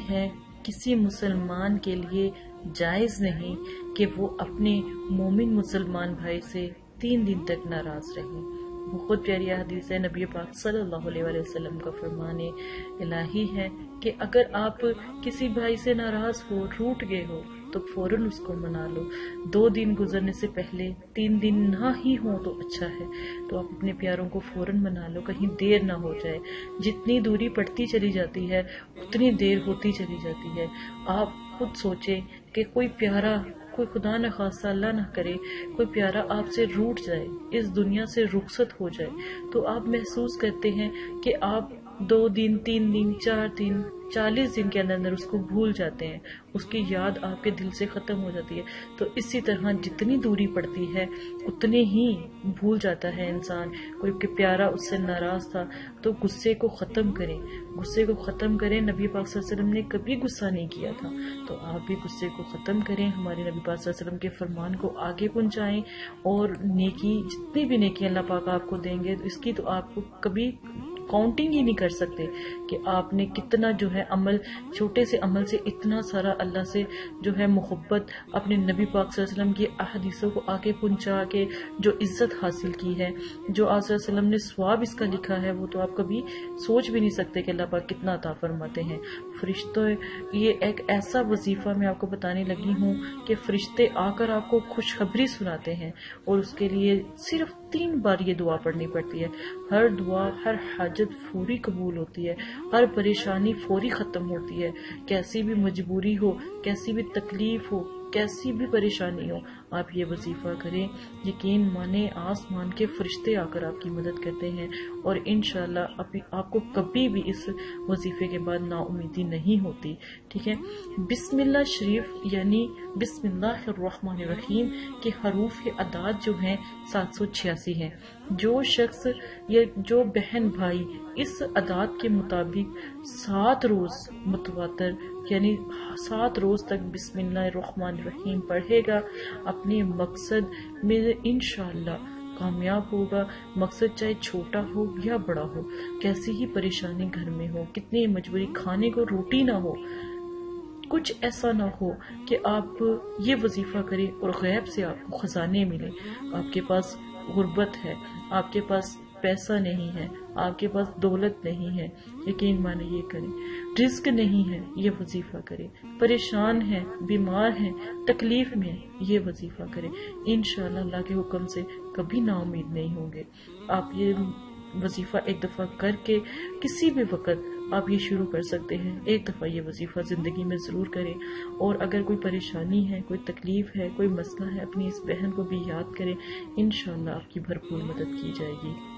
ہے کسی مسلمان کے لیے جائز نہیں کہ وہ اپنے مومن مسلمان بھائی سے 3 دن تک ناراض رہے۔ بہت پیاری حدیث ہے، نبی پاک صلی اللہ علیہ وآلہ وسلم کا فرمان الہی ہے کہ اگر آپ کسی بھائی سے ناراض ہو، روٹھ گئے ہو، تو فوراً اس کو منا لو۔ 2 دن گزرنے سے پہلے 3 دن نہ ہی ہو تو اچھا ہے، تو آپ اپنے پیاروں کو فوراً منا لو، کہیں دیر نہ ہو جائے۔ جتنی دوری پڑتی چلی جاتی ہے اتنی دیر ہوتی چلی جاتی ہے۔ آپ خود سوچیں کہ کوئی پیارا، کوئی خدا نہ خواستہ اللہ نہ کرے، کوئی پیارا آپ سے روٹھ جائے، اس دنیا سے رخصت ہو جائے، تو آپ محسوس کرتے ہیں کہ آپ 2 دن 3 دن 4 دن 40 دن کے اندر اس کو بھول جاتے ہیں، اس کی یاد آپ کے دل سے ختم ہو جاتی ہے۔ تو اسی طرح جتنی دوری پڑتی ہے اتنے ہی بھول جاتا ہے انسان۔ کوئی کہ پیارا اس سے ناراض تھا تو غصے کو ختم کریں، غصے کو ختم کریں۔ نبی پاک صلی اللہ علیہ وسلم نے کبھی غصہ نہیں کیا تھا، تو آپ بھی غصے کو ختم کریں، ہمارے نبی پاک صلی اللہ علیہ وسلم کے فرمان کو آگے پہنچائیں، اور نیکی، جتنی بھی نیکی اللہ پاک آپ کو دیں گے اس کی تو آپ کو کبھی کاؤنٹنگ ہی نہیں کر سکتے کہ آپ نے کتنا جو ہے عمل، چھوٹے سے عمل سے اتنا سارا اللہ سے جو ہے محبت، اپنے نبی پاک صلی اللہ علیہ وسلم کی احادیثوں کو آگے پہنچا کے جو عزت حاصل کی ہے، جو آپ صلی اللہ علیہ وسلم نے ثواب اس کا لکھا ہے، وہ تو آپ کبھی سوچ بھی نہیں سکتے کہ اللہ پاک کتنا عطا فرماتے ہیں۔ فرشتوں، یہ ایک ایسا وظیفہ میں آپ کو بتانے لگی ہوں کہ فرشتے آ کر آپ کو خوشخبری سناتے ہیں، اور اس کے لیے صرف 3 بار یہ دعا پڑھنی پڑتی ہے۔ ہر دعا، ہر حاجت فوری قبول ہوتی ہے، ہر پریشانی فوری ختم ہوتی ہے۔ کیسی بھی مجبوری ہو، کیسی بھی تکلیف ہو، کیسی بھی پریشانی ہو، آپ یہ وظیفہ کریں، یقین مانیں آسمان کے فرشتے آ کر آپ کی مدد کرتے ہیں، اور انشاءاللہ آپ کو کبھی بھی اس وظیفے کے بعد نا امیدی نہیں ہوتی۔ ٹھیک ہے، بسم اللہ شریف یعنی بسم اللہ الرحمن الرحیم کے حروف اعداد جو ہیں 786 ہیں۔ جو شخص یا جو بہن بھائی اس اعداد کے مطابق 7 روز متواتر یعنی 7 روز تک بسم اللہ الرحمن الرحیم پڑھے گا، اپنے مقصد میں انشاءاللہ کامیاب ہوگا۔ مقصد چاہے چھوٹا ہو یا بڑا ہو، کیسی ہی پریشانی گھر میں ہو، کتنی مجبوری، کھانے کو روٹی نہ ہو، کچھ ایسا نہ ہو کہ آپ یہ وظیفہ کریں اور غیب سے آپ کو خزانے ملے۔ آپ کے پاس غربت ہے، آپ کے پاس پیسہ نہیں ہے، آپ کے پاس دولت نہیں ہے، یقین مانے یہ کریں۔ رزق نہیں ہے، یہ وظیفہ کریں۔ پریشان ہیں، بیمار ہیں، تکلیف میں ہیں، یہ وظیفہ کریں۔ انشاءاللہ اللہ کے حکم سے کبھی نا امید نہیں ہوں گے۔ آپ یہ وظیفہ ایک دفعہ کر کے کسی بھی وقت آپ یہ شروع کر سکتے ہیں۔ ایک دفعہ یہ وظیفہ زندگی میں ضرور کریں، اور اگر کوئی پریشانی ہے، کوئی تکلیف ہے، کوئی مسئلہ ہے، اپنی اس بہن کو بھی یاد کریں، انشاءاللہ آپ کی بھرپور مدد کی جائے گی۔